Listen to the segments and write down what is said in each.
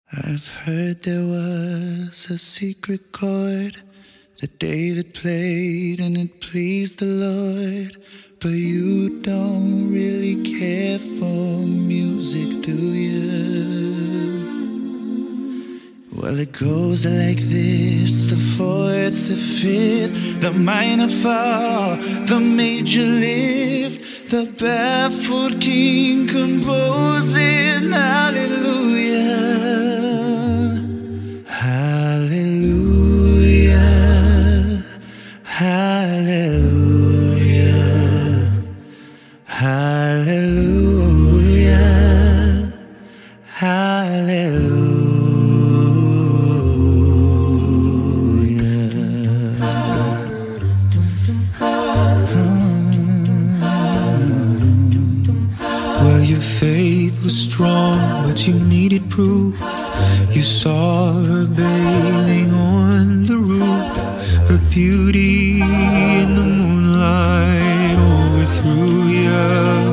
I've heard there was a secret chord that David played and it pleased the Lord. But you don't really care for music, do you? Well, it goes like this: the fourth, the fifth, the minor fall, the major lift, the baffled king composing hallelujah, hallelujah, hallelujah, hallelujah, hallelujah. Well, your faith was strong, but you needed proof. You saw her bathing on the roof, her beauty in the moonlight overthrew you.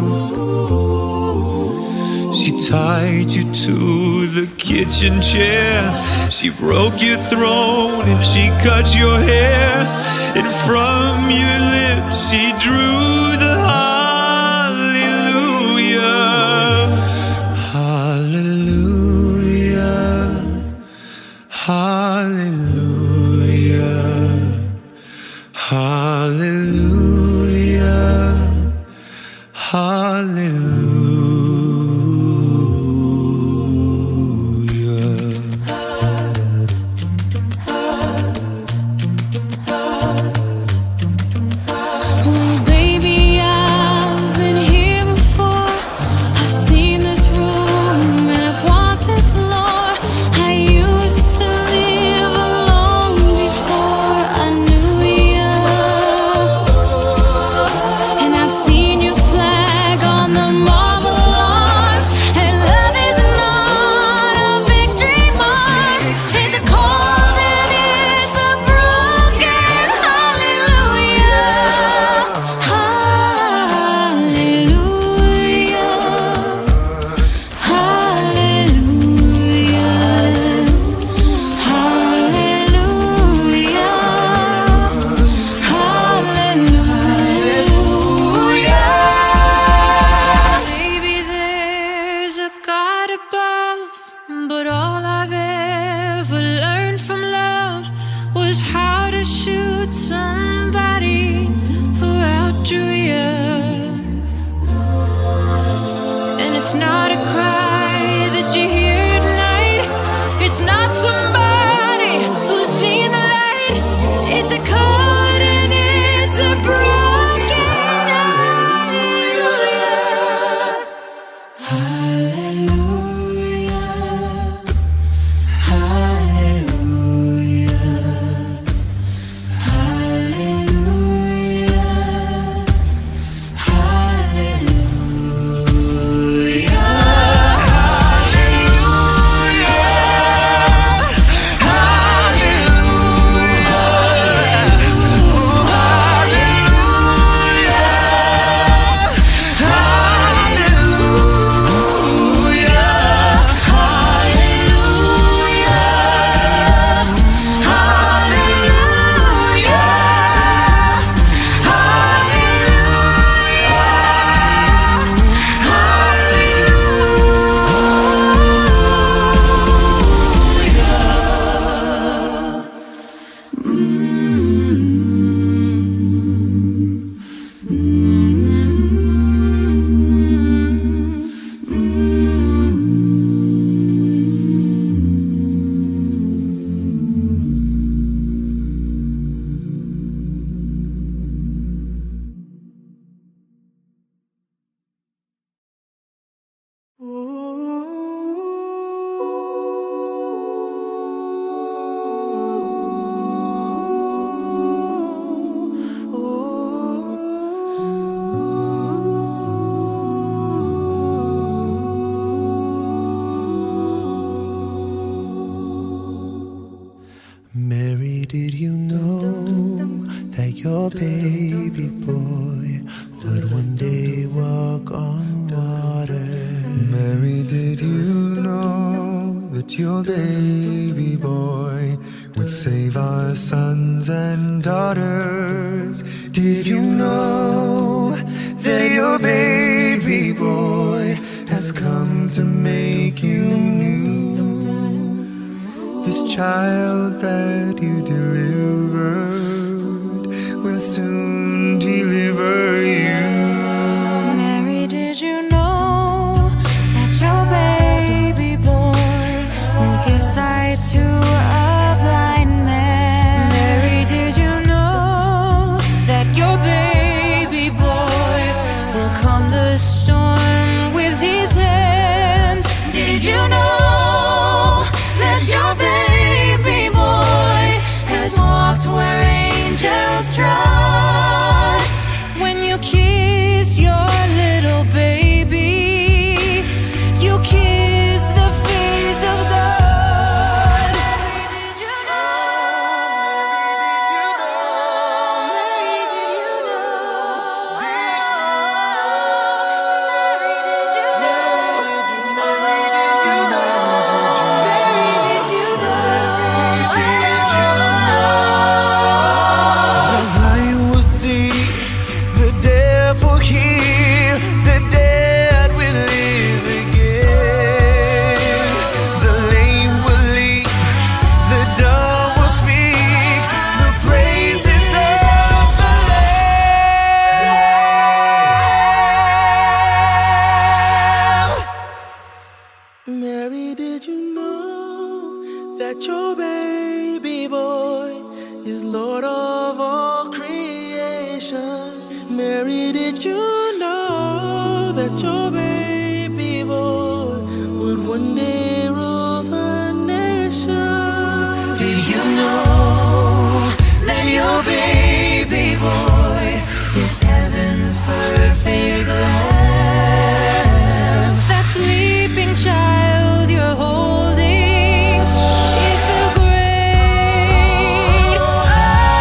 She tied you to the kitchen chair, she broke your throne and she cut your hair, and from your lips she drew the hallelujah, but all I've ever learned from love was how to shoot somebody who outdrew you. And it's not a cry that you hear tonight, it's not somebody who's seen the light, it's a chord and it's a broken hallelujah, hallelujah, hallelujah, hallelujah, hallelujah. Mary, did you know that your baby boy would one day walk on water? Mary, did you know that that your baby boy would save our sons and daughters? Did you know that your baby boy has come to make you new? This child that you delivered will soon deliver you. Mary, did you know that your baby boy will give sight to a blind man? Mary, did you know that your baby boy will calm the storm with his hand? Did you know that your baby boy has walked where angels trod? When you kiss your little baby, you kiss the face of God. Did you know? Mary, did you know? Mary, did you know? Mary, did you know? Mary, did you know? The blind will see, the deaf will hear, the dead will live again. The lame will leap, the dumb will speak, the praises of the Lamb. Mary, did you know that your baby boy is Lord of all creation? Mary, did you know that your baby boy would one day rule the nation? Did you know that your baby boy is heaven's perfect lamb? That sleeping child you're holding is the great I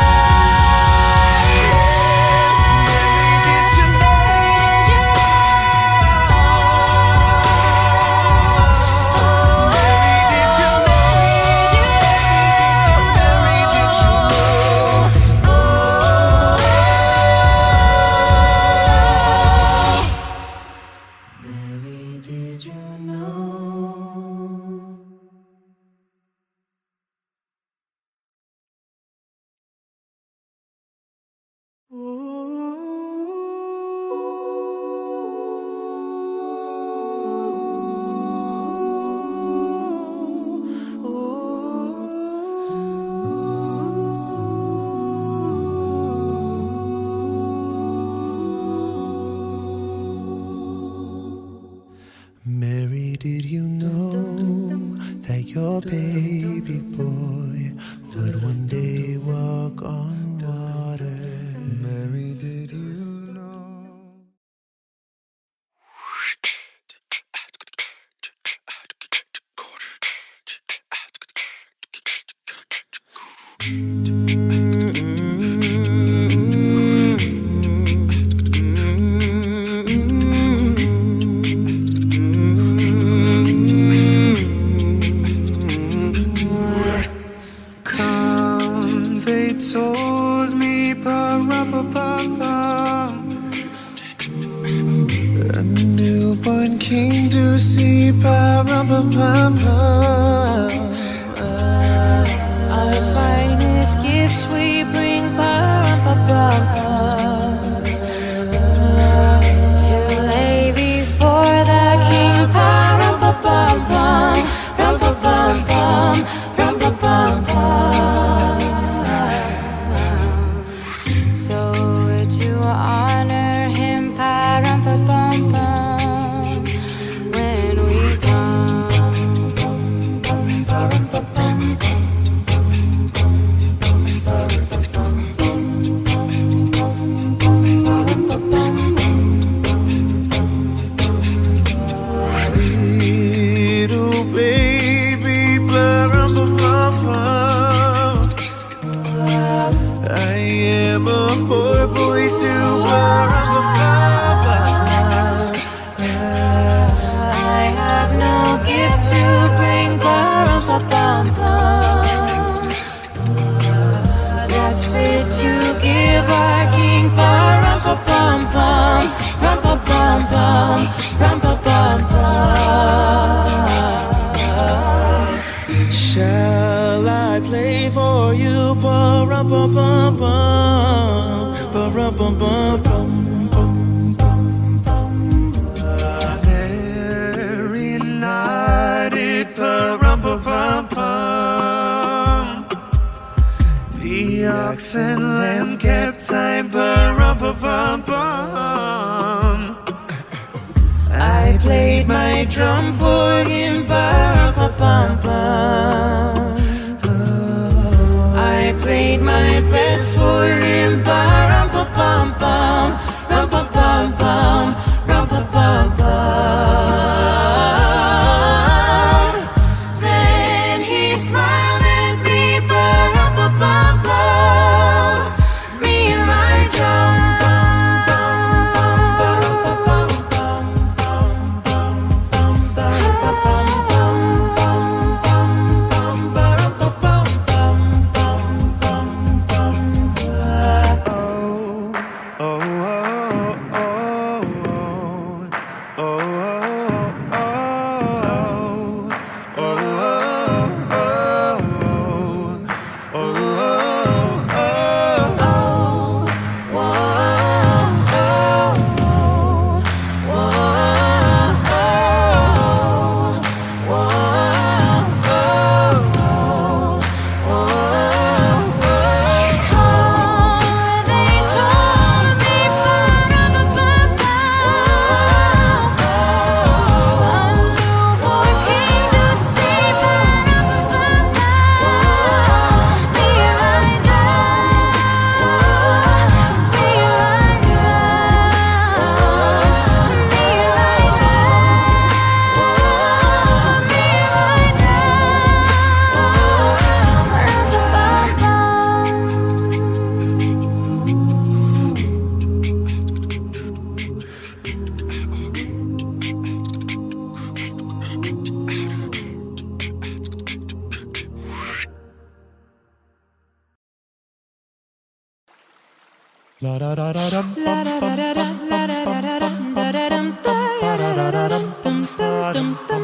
Mary, did you know? Mary, did you know that your baby boy would one day walk on water? Mary, did you know? Come, they told me, ba-ra-ba-ba-ba, a newborn king to see, ba-ra-ba-ba-ba. Our finest gifts we bring, to lay before the King. So to honor him, when we come. Little baby, ba-ra-ba-ba-ba, I am a poor boy too, ba-ra-ba-ba-ba. I have no gift to bring, Shall I play for you? Pa-rum-pum-pum-pum, pa-rum-pum-pum-pum. Mary nodded, pa-rum-pum-pum-pum. The ox and lamb kept time, pa-rum-pum-pum-pum. I played my drum for him, pa-rum-pum-pum-pum. I played my best for him, pa-rum-pum-pum-pum, rum-pum-pum-pum, rum-pum-pum-pum. Then he smiled at me, pa-rum-pum-pum-pum, me and my drum. La da da da dum bum bum bum bum bum bum bum bum ba-da-da-da-dum bum ba-dum bum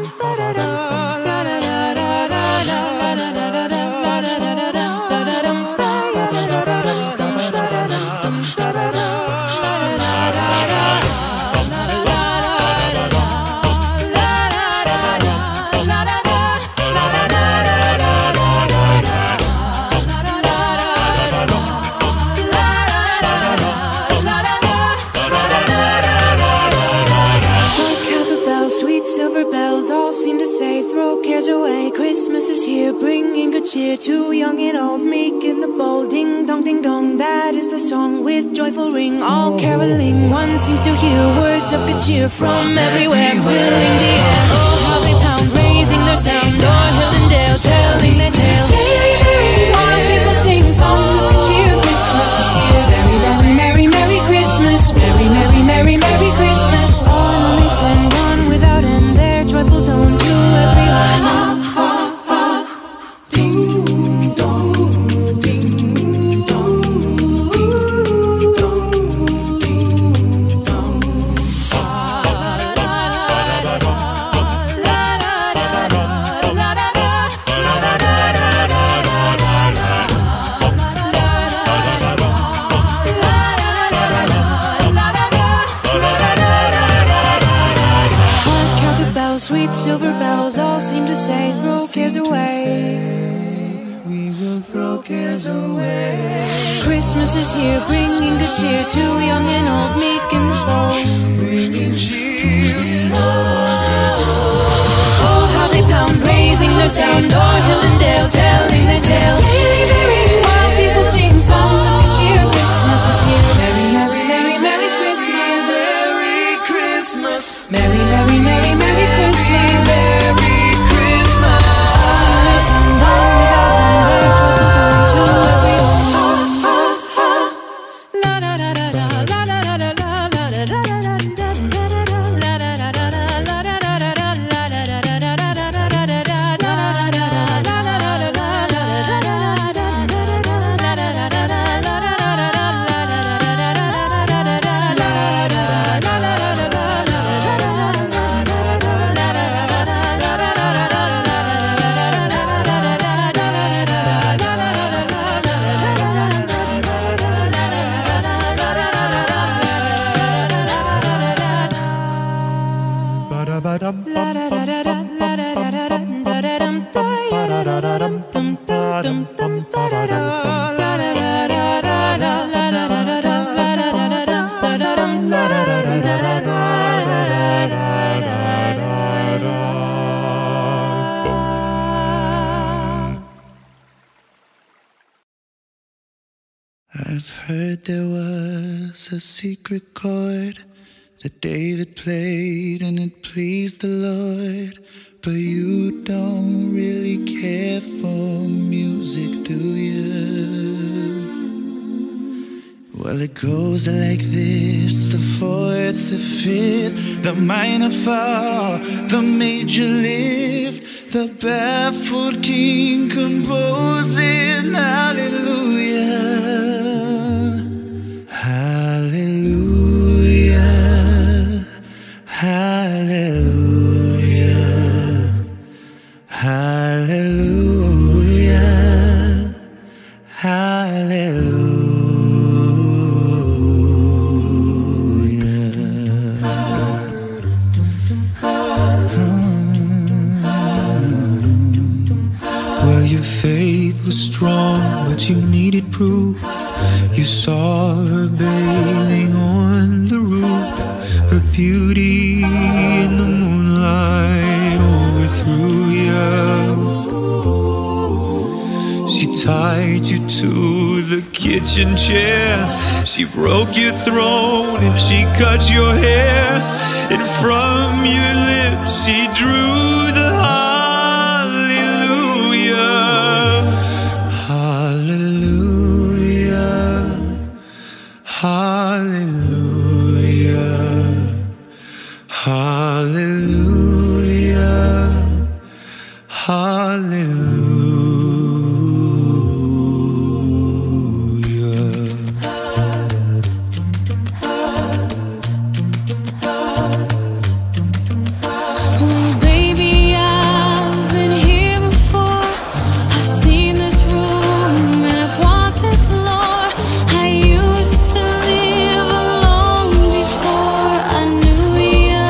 Christmas is here, bringing good cheer to young and old, meek and the bold. Ding dong, ding dong, that is the song with joyful ring. All caroling, one seems to hear words of good cheer from everywhere, filling the air. Oh, how they pound, raising their sound, o'er hill and dale, telling their tales. Merry, merry, while people sing songs of good cheer. Christmas is here, merry, merry, merry, merry Christmas, merry, merry, merry, merry Christmas. On they send on without end their joyful tone to everyone. Sweet silver bells all seem to say, throw cares away. We will throw cares away. Christmas is here, bringing good cheer to young and old, meek and the bold. Bringing cheer. Oh, how they pound, raising their sound, o'er hill and dale, telling their tales. Merry, merry, while people sing songs of good cheer. Christmas is here, merry, merry, merry, merry Christmas. Merry Christmas. Merry, merry, merry, merry Christmas. Merry Christmas. Listen, on without to everyone. La da da da da, la da da da da, la da da da da, la da da da da, la da da da da, la da I've heard there was a secret chord that David played and it pleased the Lord. But you don't really care for music, do you? Well, it goes like this: the fourth, the fifth, the minor fall, the major lift, the baffled king composing hallelujah, hallelujah, hallelujah, hallelujah, hallelujah. Your faith was strong, but you needed proof. You saw her bathing on the roof, her beauty in the moonlight overthrew you. She tied you to the kitchen chair, she broke your throne and she cut your hair, and from your lips she drew the hallelujah, hallelujah. Oh, baby, I've been here before. I've seen this room and I've walked this floor. I used to live alone before I knew you,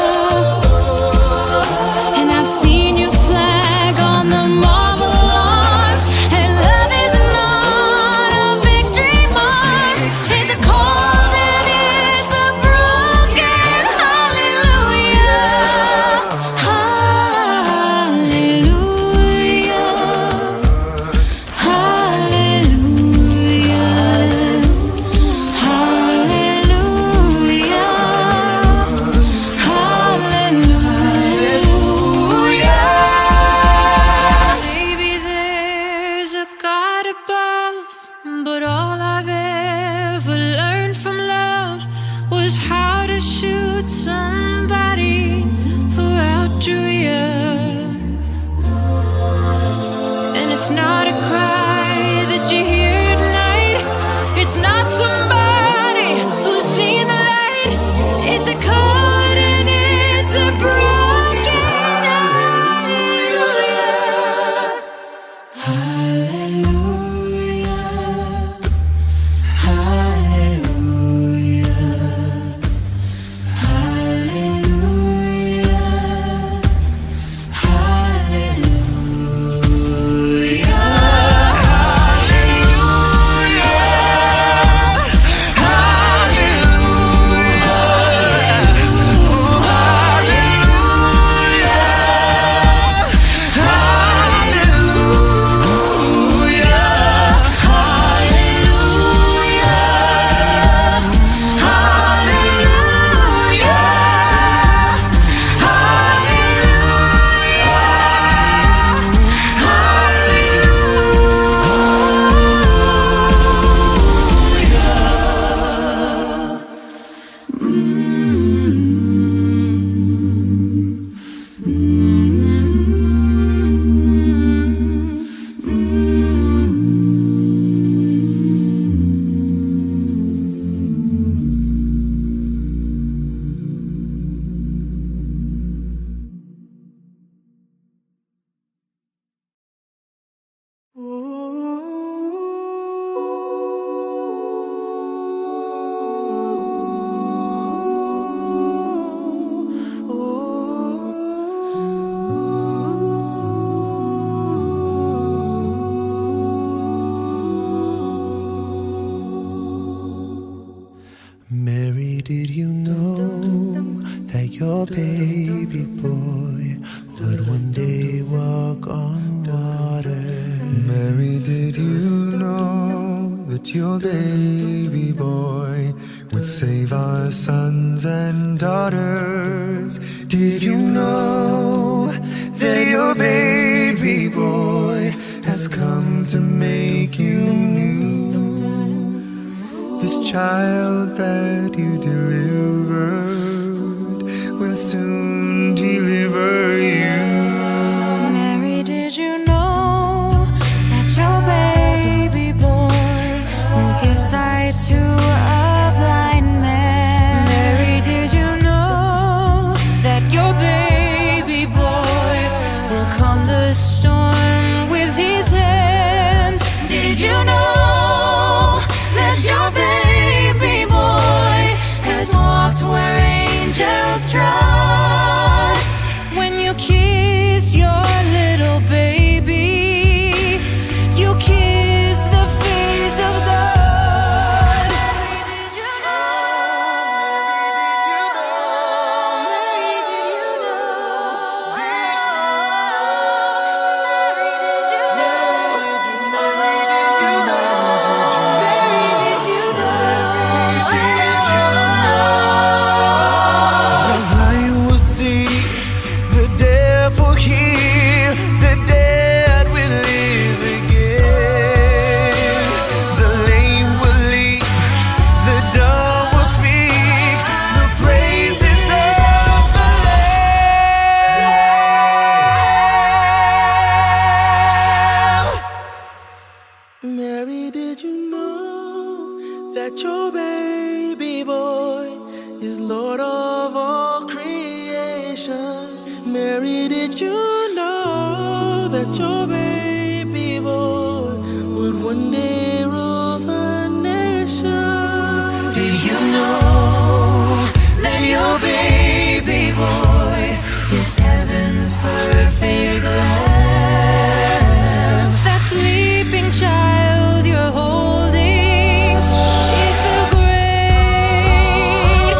and I've seen your flag on the marble arch. And love is not a victory march, it's a cold and it's a broken hallelujah, hallelujah, hallelujah, hallelujah, hallelujah. Maybe there's a God above, but all I've ever learned from love was how to shoot somebody who outdrew you. And it's not a cry that you hear at night, it's not somebody who's seen the light, it's a chord and it's a broken hallelujah, hallelujah, hallelujah, hallelujah, hallelujah. your baby boy would save our sons and daughters. Did you know that your baby boy has come to make you new? This child that you delivered will soon deliver you. Mary, did you know that your baby boy will give sight to a blind man? Mary, did you know that your baby boy will calm the storm with his hand? Did you know that your baby boy has walked where angels trod? When you kiss your little baby, you kiss the face of God. Did you know? Mary, did you know? Mary, did you know? Mary, did you The blind will see, the deaf will hear, the dead will live again. The lame will leap, the dumb will speak, the praises of the Lamb. Mary, did you know that your baby boy is Lord of all creation? Mary, did you know that your baby boy would one day rule the nation? Did you know that your baby boy is heaven's perfect lamb? That sleeping child you're holding is the great I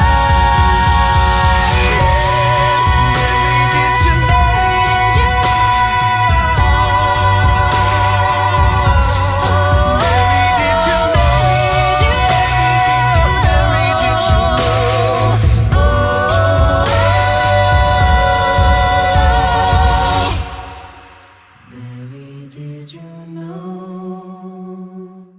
Mary, did you know?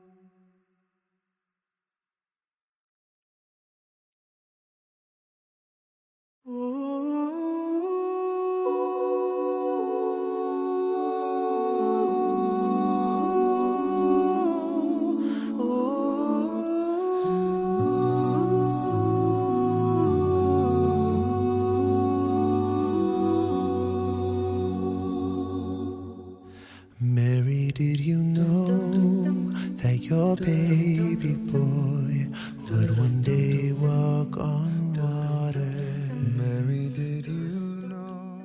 Mary, did you know that your baby boy would one day walk on water? Mary, did you know?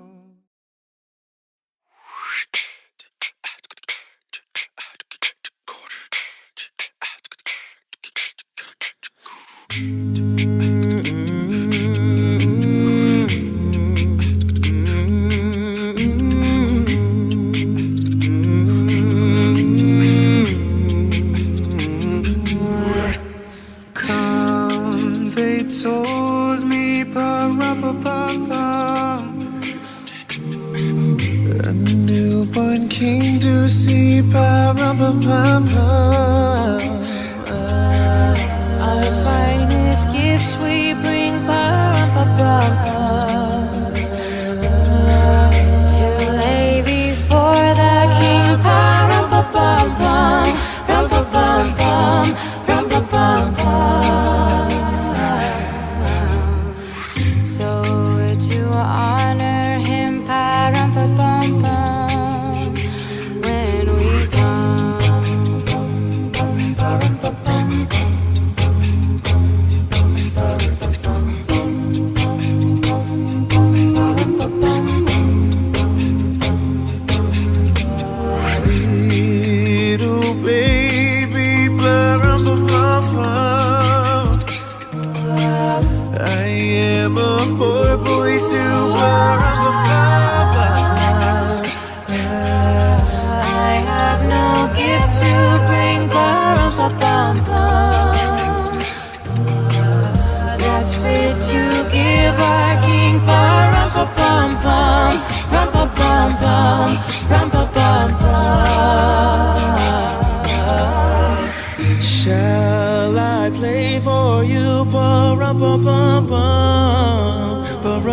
Come, they told me, ba-ra-ba-ba-ba, a newborn king to see, ba-ra-ba-ba-ba. Our finest gifts we bring, pa-ram-pa-pa-pa, to lay before the King, pa-ram-pa-pam-pam, ram-pa-pam-pam, ram-pa-pam-pam. So to honor him, pa-ram-pa-pam-pam, when we come.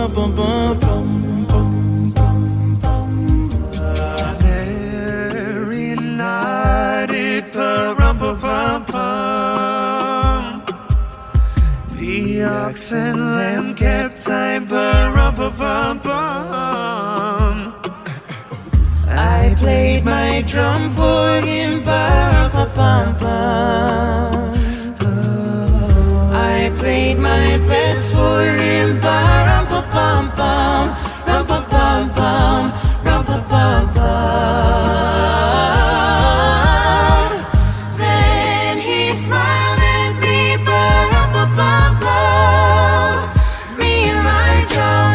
Mary nodded, pa-rum-pa-pum-pum. The ox and lamb kept time, pa-rum-pa-pum-pum. I played my drum for him, pa-rum-pa-pum-pum. I played my best for him, pa-rum-pa-pum-pum, rum-pa-pum-pum, rum-pa-pum-pum. Then he smiled at me, ba-rum-pa-pum-pum. Me and my drum.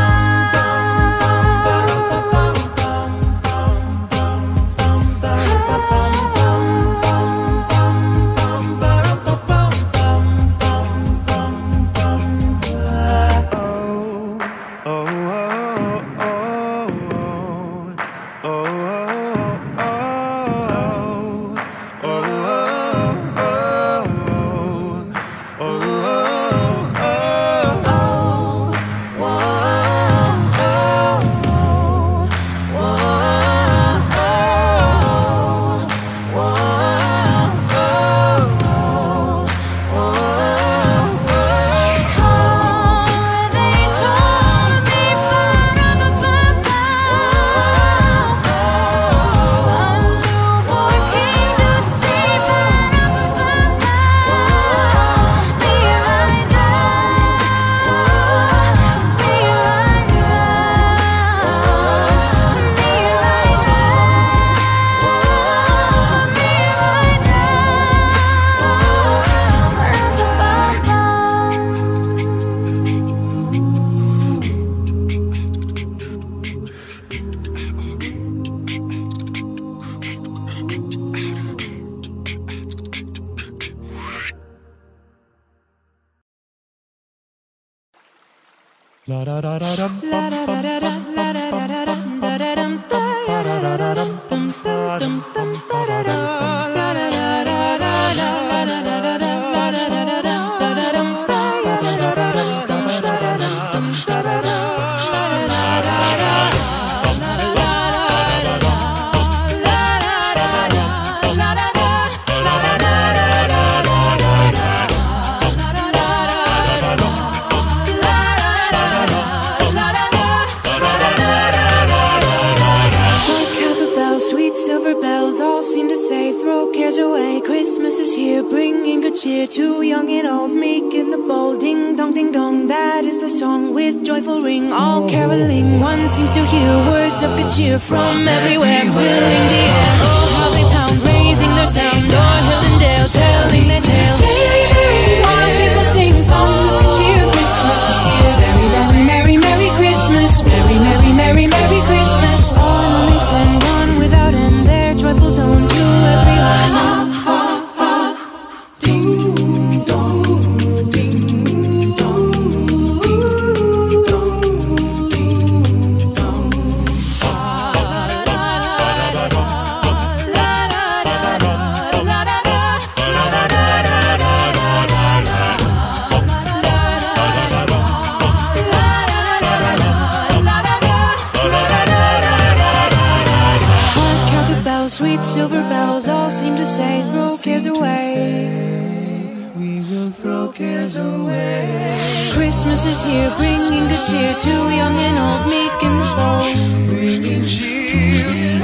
La da da da dum bum bum bum bum bum bum Christmas is here, bringing good cheer to young and old, meek and the bold. Ding dong, ding dong, that is the song with joyful ring. All caroling, one seems to hear words of good cheer from everywhere, filling the air. Oh, how they pound, raising their sound, o'er hill and dale, telling their tales. While people sing songs of good cheer, Christmas is here. Merry, merry, merry, merry Christmas. Merry, merry, merry, merry Christmas. On only send on without end their joyful tone to everyone. Sweet silver bells all seem to say, throw cares away. We will throw cares away. Christmas is here, bringing good cheer to young and old, meek and the bold. Bringing cheer.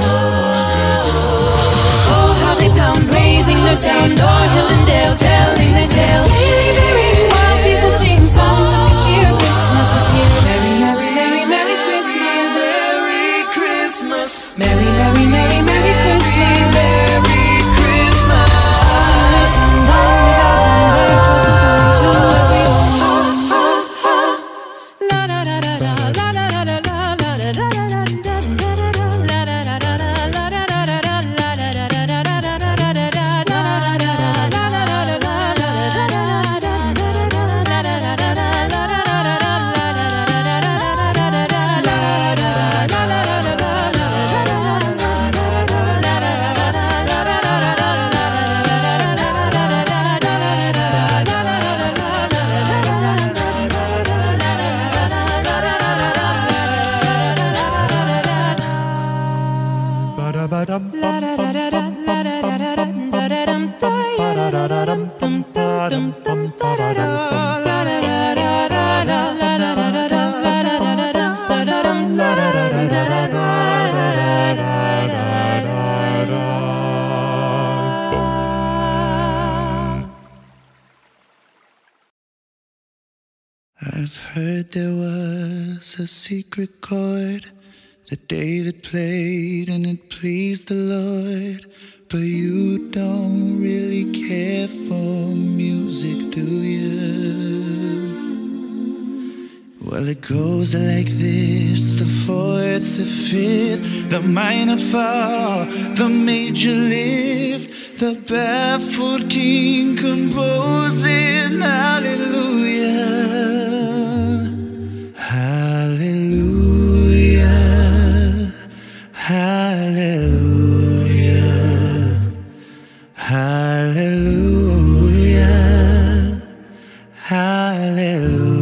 Oh, how they pound, raising their sound, o'er hill and dale, telling their tales. While people sing songs of good cheer, Christmas is here. Merry, merry, merry, merry Christmas. Merry Christmas. Merry, merry, merry, merry Christmas. Merry Christmas. Listen, though, without one word, to everyone. La da da da da, la da da da la, la da da da da da, la da da da da, la da da da da, la da da da da, la da da da da. I've heard there was a secret chord that David played and it pleased the Lord. But you don't really care for music, do you? Well, it goes like this: the fourth, the fifth, the minor fall, the major lift, the baffled king composing hallelujah, hallelujah, hallelujah, hallelujah, hallelujah.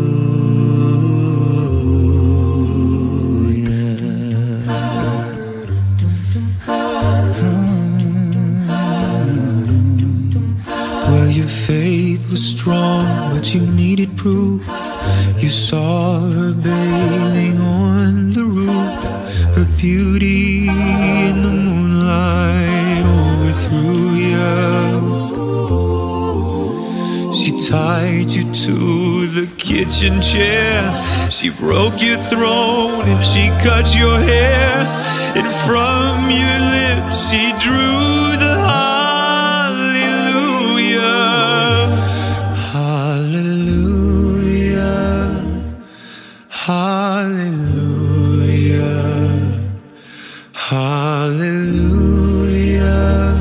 Well, your faith was strong, but you needed proof. You saw her bathing on the roof, her beauty in the moonlight overthrew you. She tied you to the kitchen chair, she broke your throne and she cut your hair, and from your lips she drew the hallelujah,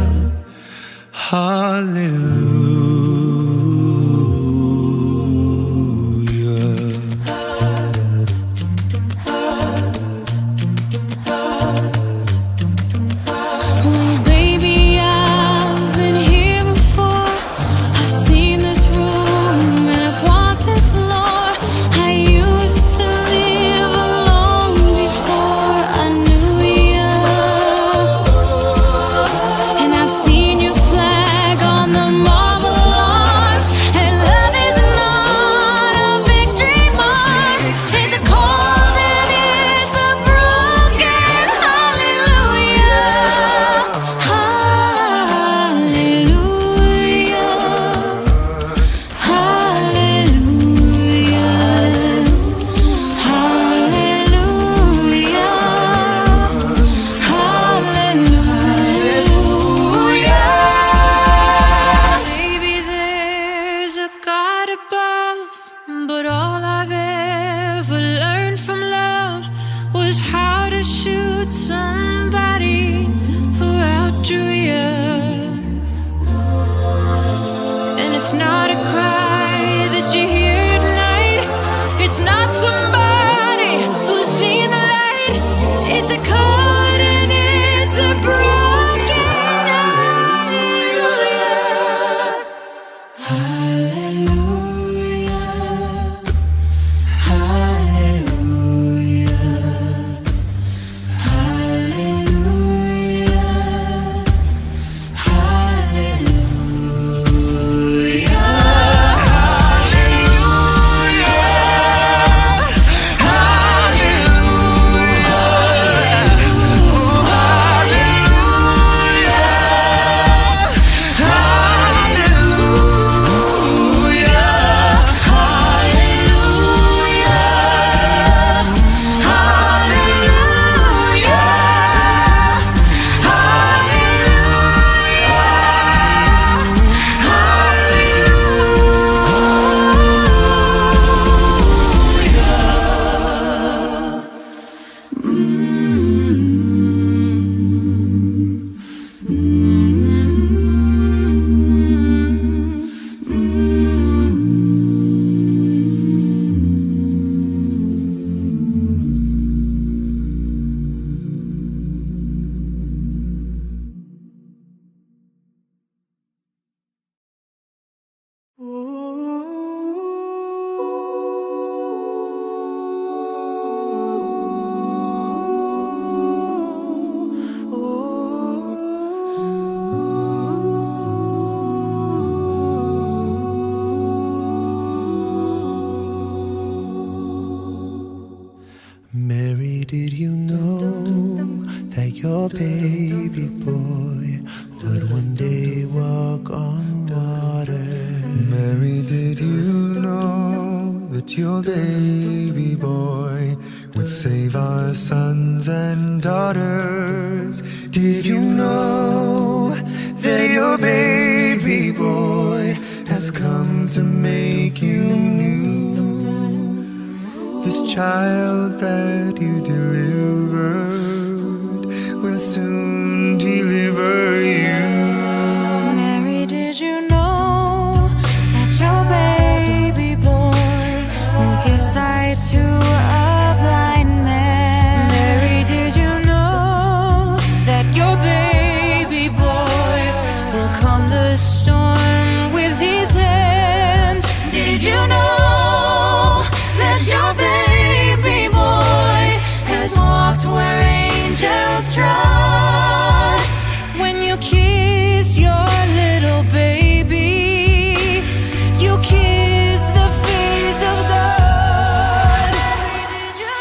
baby boy would one day walk on water. Mary, did you know that your baby boy would save our sons and daughters? Did you know that your baby boy has come to make you new? This child that you delivered will soon deliver you. Mary, did you know that your baby boy will give sight to a blind man? Mary, did you know that your baby boy will calm the storm with his hand? Did you know that your baby boy has walked where angels trod? When you kiss your little baby, you kiss the face of God. Did you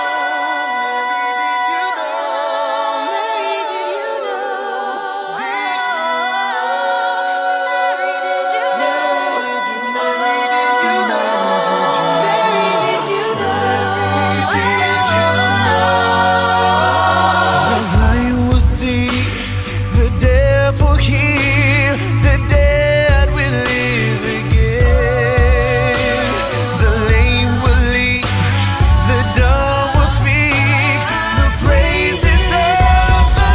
know? Mary, did you know? Mary, did you know? Mary, did you The blind will see, the deaf will hear, the dead will live again. The lame will leap, the dumb will speak, the praises of the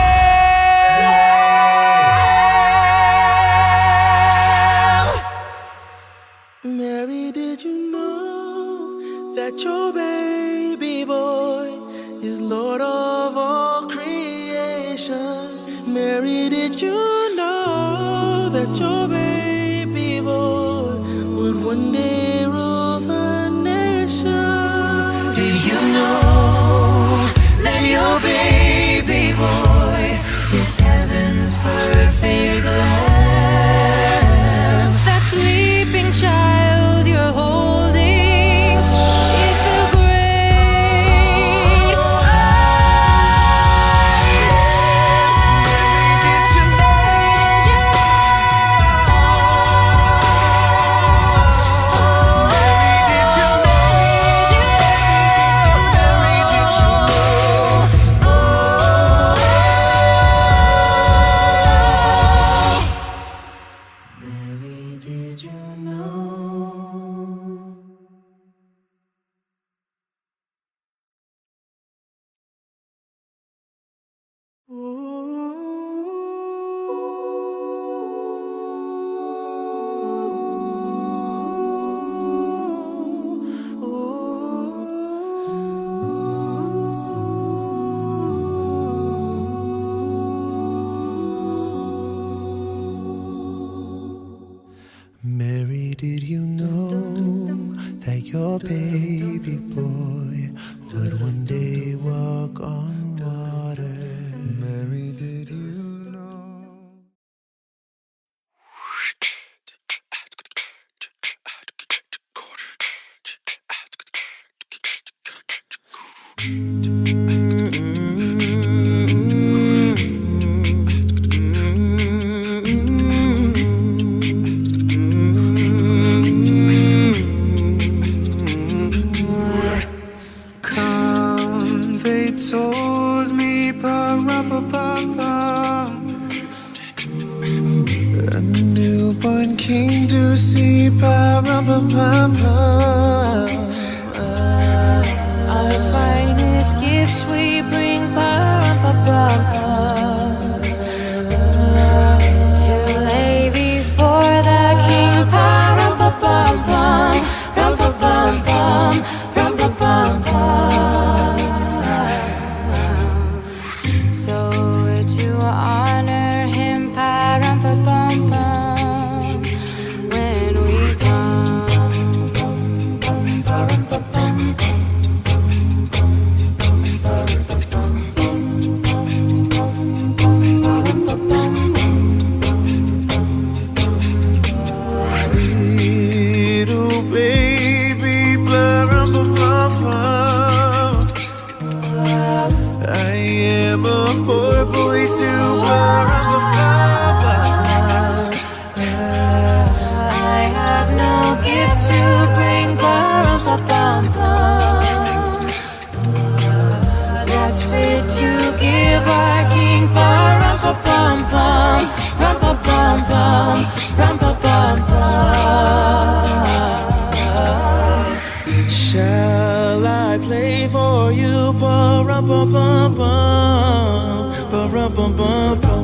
Lamb. Mary, did you know that your baby boy is Lord of all creation? Mary, did you know that your baby boy would one day rule the nation? Did you know that your baby boy is heaven's perfect lamb? That sleeping child you're holding is the great I Mary, did you know? Mary, did you know that your baby boy would one day walk on water? Mary, did you know? Come, they told me, ba-ra-ba-ba-ba, a newborn king to see, ba-ra-ba-ba-ba. Our finest gifts we bring, pa-ram-pa-pa-pa, to lay before the King, pa-ram-pa-pam-pam, ram-pa-pam-pam, ram-pa-pam-pam. So to honor him, pa-ram-pa-pam-pam, when we come. Pa-ram-pa-pam-pam. boy to Parappa. I have no gift to bring, Parappa-pum-pum. That's fit to give our king, Parappa-pum-pum, Rum-pa-pum-pum, Rum-pa-pum-pum. Shall I play for you? Parappa-pum-pum, Parappa-pum-pum.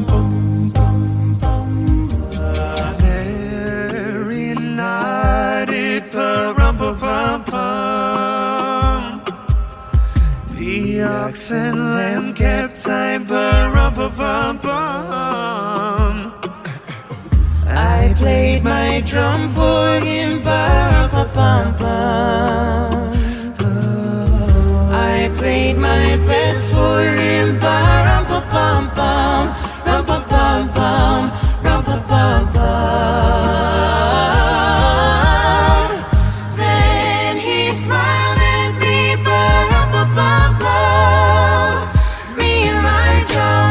Merry night, Parappa-pum-pum. The ox and lamb kept time, Parappa-pum-pum. I played my drum for him, Parappa-pum-pum. I played my best for him, Parappa-pum-pum, Rum-pa-pum-pum, Rum-pa-pum-pum. Then he smiled at me, Parappa-pum-pum. Me and my drum.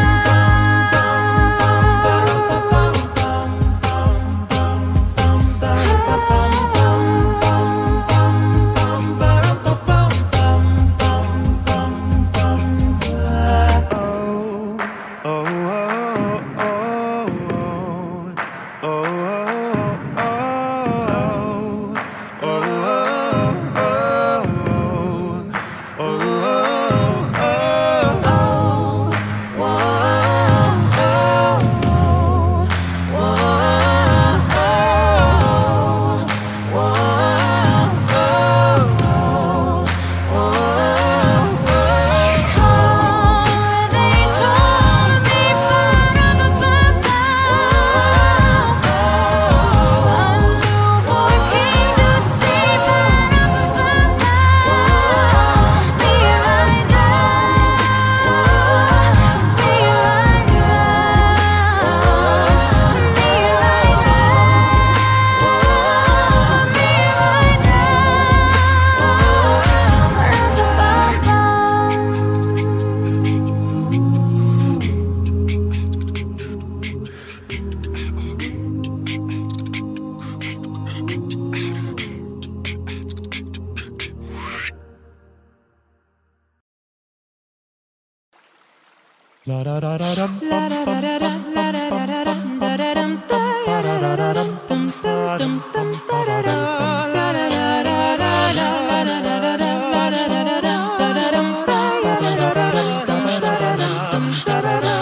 La da da da dum La bum da bum da da bum da bum la da bum da da bum da bum da bum da ba da da da dum dum dum dum dum da da da da da da da da da da da da la da da da da da dum da da da da dum da da dum da da da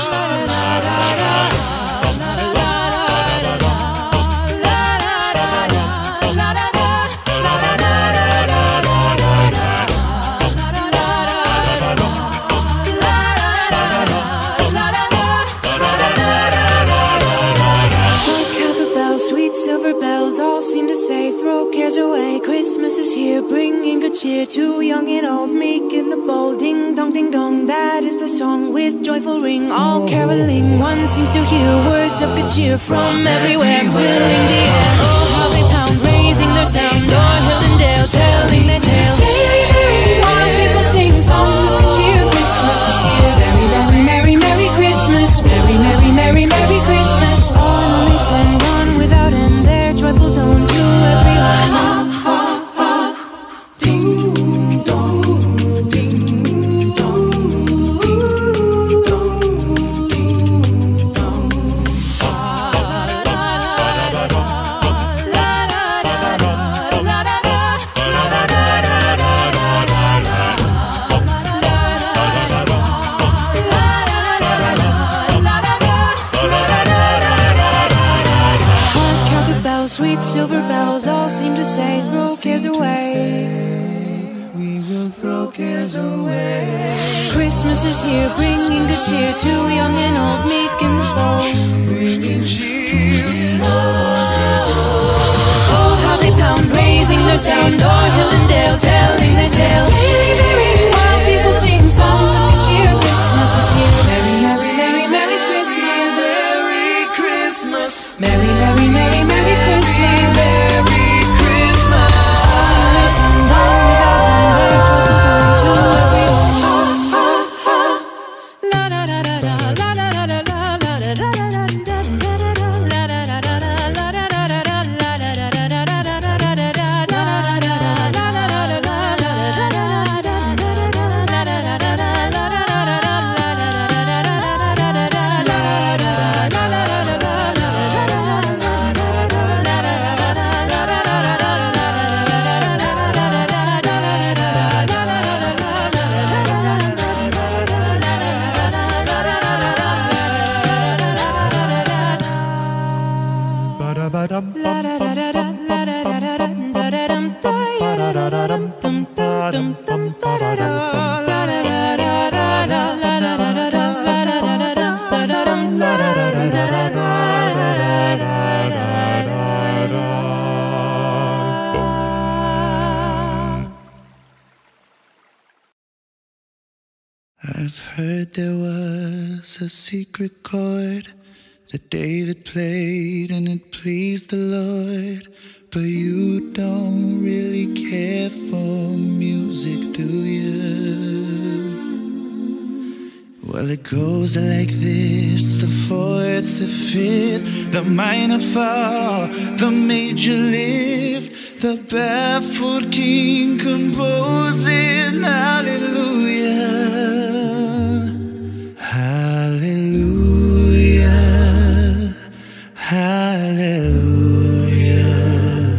silver bells all seem to say, throw cares away. Christmas is here, bringing good cheer to young and old, meek and the bold. Ding dong, ding dong, that is the song with joyful ring. All caroling, one seems to hear words of good cheer from everywhere, filling the air. Oh, how they pound, raising their sound, o'er hill and dale, telling their tales. Merry, merry, while people sing songs of good cheer. Christmas is here, merry, merry, merry, merry Christmas, merry, merry, merry, merry Christmas. On they send on without end their joyful tone to everyone. Ha, ha, ha. Ding dong, ding dong, ding dong, ding dong. Sweet silver bells all seem to say, throw cares away. We will throw cares away. Christmas is here, bringing good cheer to young and old, meek and the bold. Bringing cheer. Oh, how they pound, raising their sound, o'er hill and dale, telling their tales. Merry, merry, while people sing songs of good cheer. Christmas is here, merry, merry, merry, merry Christmas. Merry Christmas. Merry, merry, merry, merry Christmas. Merry Christmas. Listen, down without one, their joyful tone to everyone. Ha, ha, ha. La da da da. was a secret chord that David played and it pleased the Lord. But you don't really care for music, do you? Well, it goes like this: the fourth, the fifth, the minor fall, the major lift, the baffled king composing hallelujah, hallelujah, hallelujah,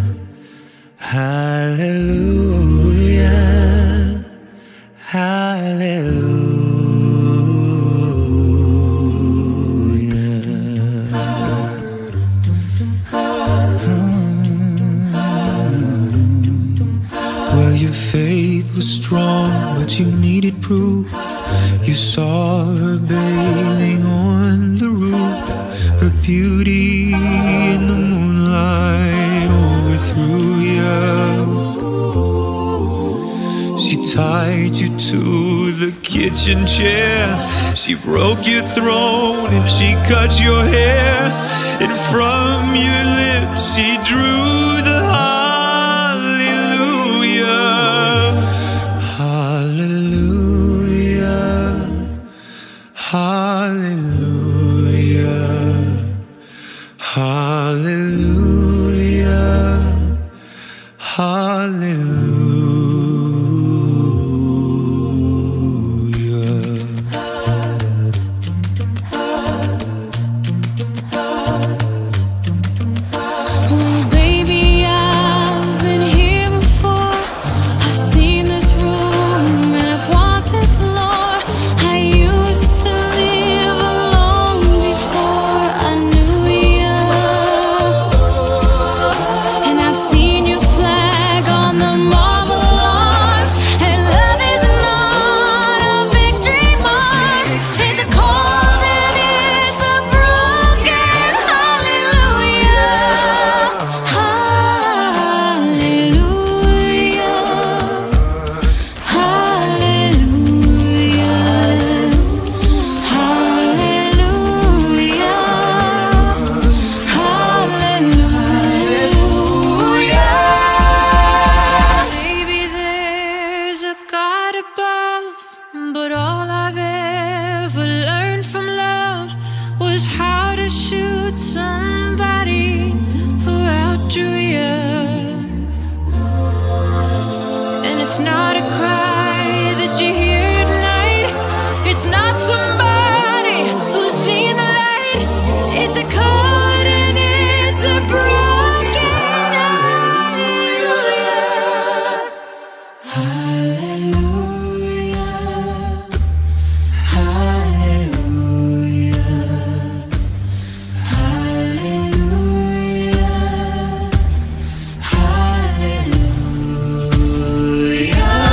hallelujah, hallelujah. Faith was strong, but you needed proof. You saw her bathing on the roof, her beauty in the moonlight overthrew you. She tied you to the kitchen chair, she broke your throne and she cut your hair, and from your lips she drew the hallelujah, Oh, baby, I've been here before. I've seen this room and I've walked this floor. I used to live alone before I knew you, and I've seen your flag on the marble arch. And love is not a victory march, it's a cold and it's a broken hallelujah, hallelujah, hallelujah, hallelujah, hallelujah. Maybe there's a God above, but all I've ever learned from love was how to shoot somebody who outdrew you. And it's not a cry that you hear tonight, it's not somebody who's seen the light, it's a chord and it's a broken hallelujah, hallelujah, hallelujah, hallelujah, hallelujah.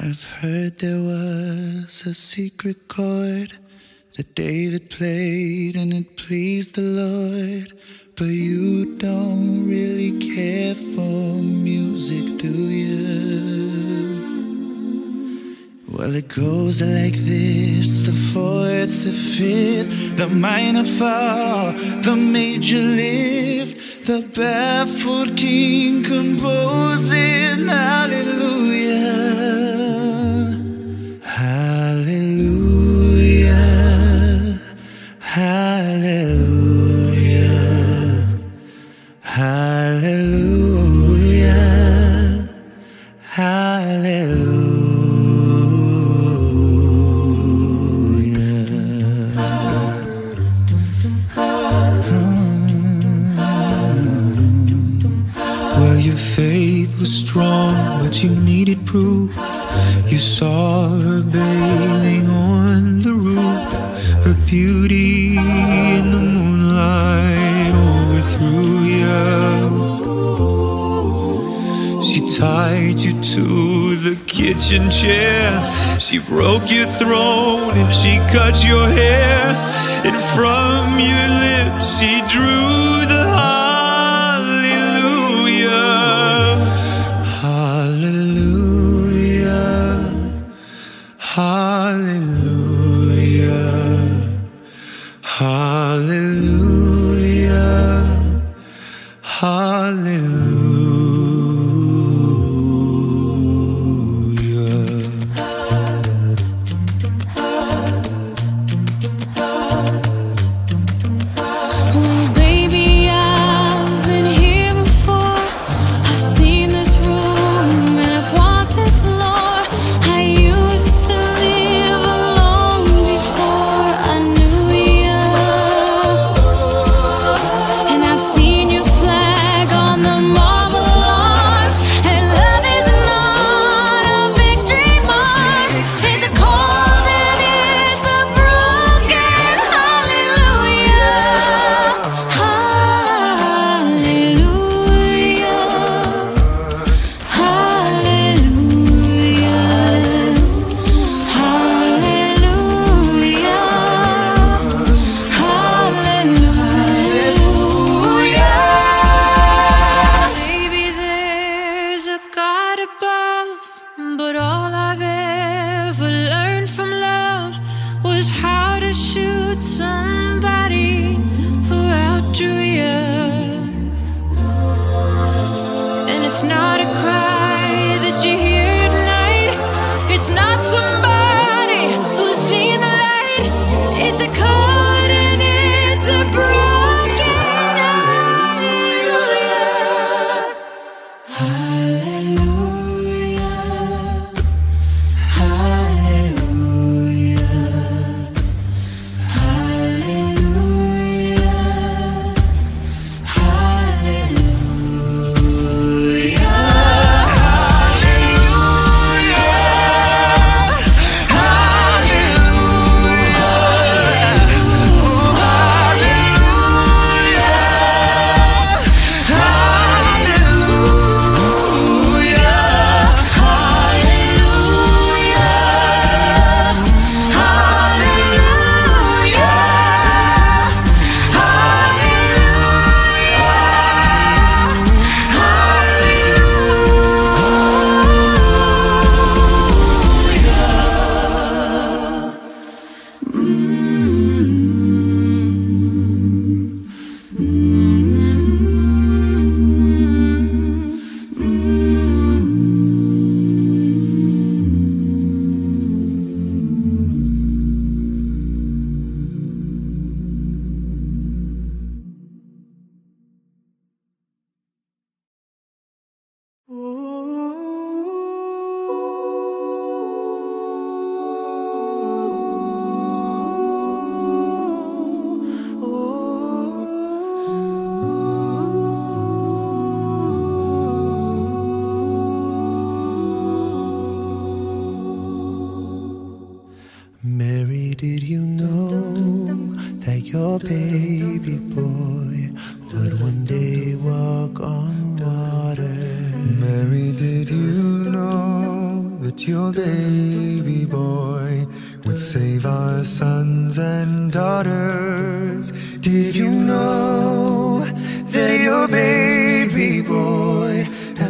I've heard there was a secret chord that David played and it pleased the Lord. But you don't really care for music, do you? Well, it goes like this: the fourth, the fifth, the minor fall, the major lift, the baffled king composing hallelujah, hallelujah, hallelujah, hallelujah, hallelujah. Your faith was strong, but you needed proof. You saw her bathing on the roof. Her beauty in the moonlight overthrew you. She tied you to the kitchen chair. She broke your throne and she cut your hair. And from your lips she drew the hallelujah, hallelujah. Oh, baby,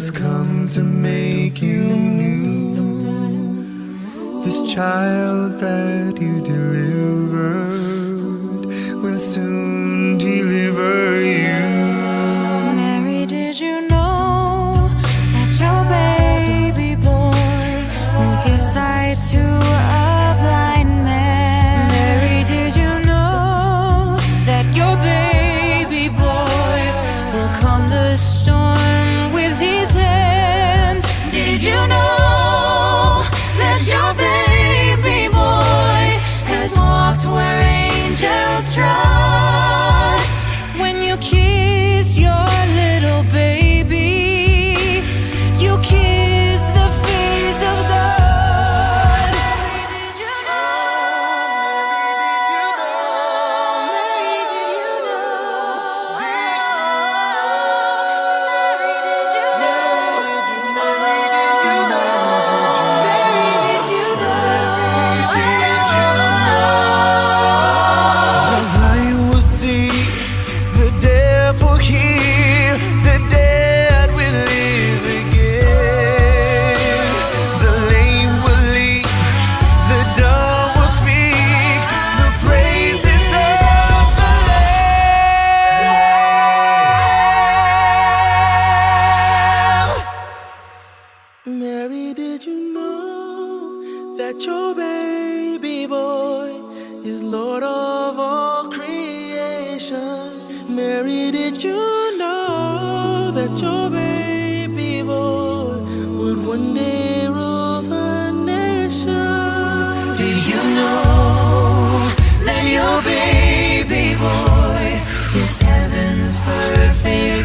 has come to make you new. This child that you delivered will soon deliver you. Mary, did you know that your baby boy will give sight to a blind man? Mary, did you know that your baby boy will calm the storm with his hand? Did you know that your baby boy has walked where angels trod? When you kiss your little baby, you kiss the face of God. Did you know? Mary, did you know? Mary, did you know? Mary, did you The blind will see, the deaf will hear, the dead will live again. The lame will leap, the dumb will speak, the praises of the Lamb. Mary, did you know that your baby boy is Lord of all creation? Mary, did you know that your baby boy would one day rule the nation? Did you know that your baby boy is heaven's perfect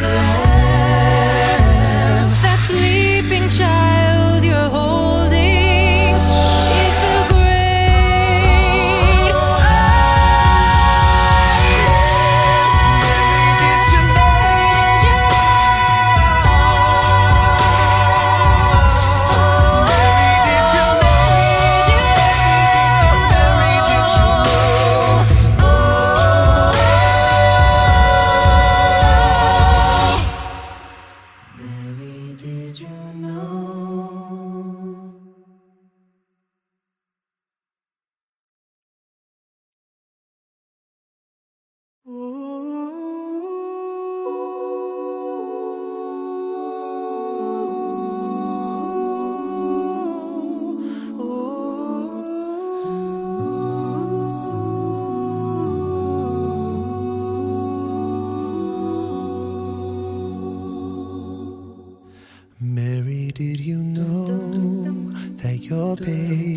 lamb? That sleeping child you're holding is the great I Mary, did you know? Mary, did you know that your baby